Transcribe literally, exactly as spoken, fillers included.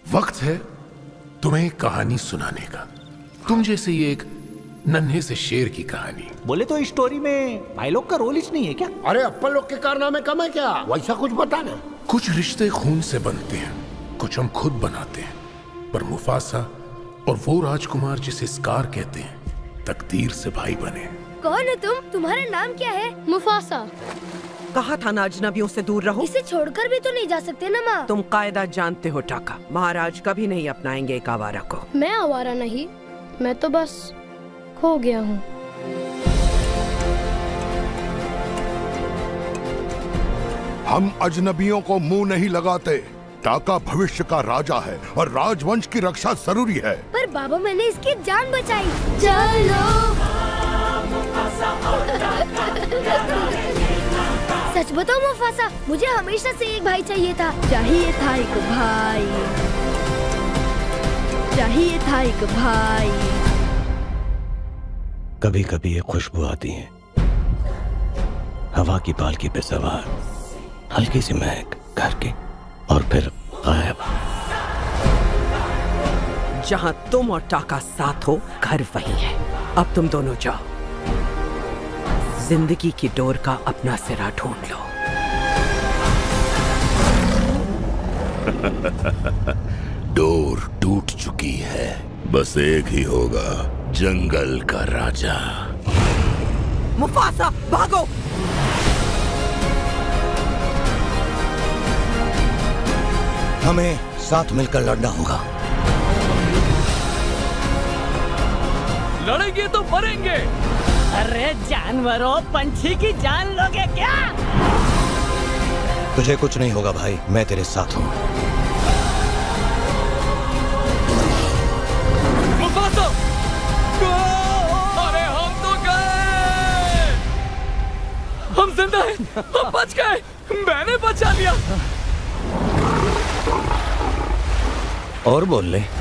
वक्त है तुम्हें एक कहानी सुनाने का। तुम जैसे ये एक नन्हे से शेर की कहानी। बोले तो इस स्टोरी में भाई लोग का रोल ही नहीं है क्या? अरे अपन लोग के कारनामे कम है क्या? वैसा कुछ बताना। कुछ रिश्ते खून से बनते हैं, कुछ हम खुद बनाते हैं। पर मुफासा और वो राजकुमार जिसे स्कार कहते हैं, तकदीर से भाई बने। कौन है तुम? तुम्हारा नाम क्या है? मुफासा। कहा था ना अजनबियों से दूर रहो। इसे छोड़कर भी तो नहीं जा सकते ना माँ। तुम कायदा जानते हो टाका, महाराज कभी नहीं अपनाएंगे एक आवारा को। मैं आवारा नहीं, मैं तो बस खो गया हूँ। हम अजनबियों को मुंह नहीं लगाते। टाका भविष्य का राजा है और राजवंश की रक्षा जरूरी है। पर बाबा, मैंने इसकी जान बचाई। चलो। सच बताओ मुफासा, मुझे हमेशा से एक भाई चाहिए था। चाहिए था एक भाई, चाहिए था एक भाई। कभी कभी एक खुशबू आती है, हवा की पालकी पे सवार, हल्की सी महक घर की, और फिर गायब। जहाँ तुम और टाका साथ हो, घर वही है। अब तुम दोनों जाओ, जिंदगी की डोर का अपना सिरा ढूंढ लो। डोर टूट चुकी है, बस एक ही होगा, जंगल का राजा। मुफासा, भागो! हमें साथ मिलकर लड़ना होगा। लड़ेंगे तो मरेंगे। अरे जानवरों, पंछी की जान लोगे क्या? तुझे कुछ नहीं होगा भाई, मैं तेरे साथ हूँ। अरे हम तो गए, हम जिंदा हैं, हम बच गए, मैंने बचा लिया। और बोल ले।